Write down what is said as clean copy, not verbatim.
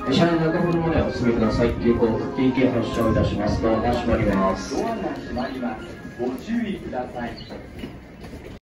車内中ほどまでお進みください。急行緊急発車をいたします。ドアが閉まります。 ドアが閉まります。ご注意ください。